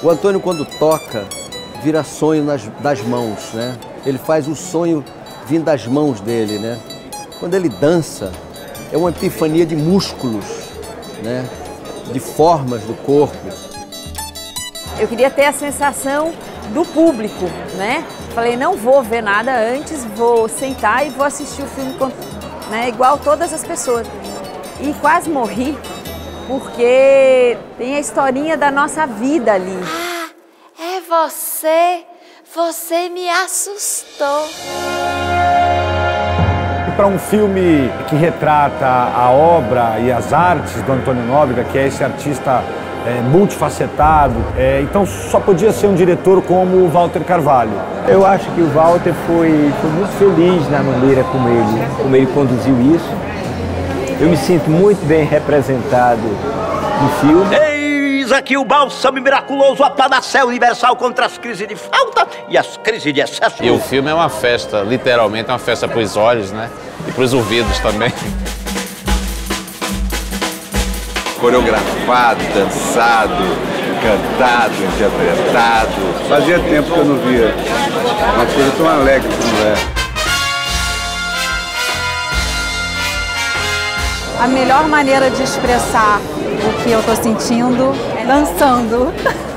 O Antônio, quando toca, vira sonho das mãos, né? Ele faz o sonho vindo das mãos dele, né? Quando ele dança, é uma epifania de músculos, né? De formas do corpo. Eu queria ter a sensação do público, né? Falei, não vou ver nada antes, vou sentar e vou assistir o filme, né? Igual todas as pessoas. E quase morri, porque tem a historinha da nossa vida ali. Ah, é você? Você me assustou. Para um filme que retrata a obra e as artes do Antônio Nóbrega, que é esse artista multifacetado, então só podia ser um diretor como o Walter Carvalho. Eu acho que o Walter foi muito feliz na maneira como ele conduziu isso. Eu me sinto muito bem representado no filme. Eis aqui o bálsamo miraculoso, a panacea universal contra as crises de falta e as crises de excesso. E o filme é uma festa, literalmente é uma festa para os olhos, né? E para os ouvidos também. Coreografado, dançado, cantado, interpretado. Fazia tempo que eu não via uma coisa tão alegre como é. A melhor maneira de expressar o que eu estou sentindo é dançando.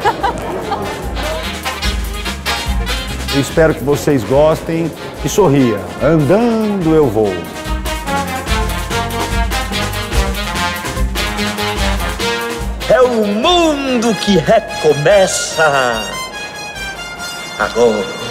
Eu espero que vocês gostem e sorria. Andando eu vou. É o mundo que recomeça agora.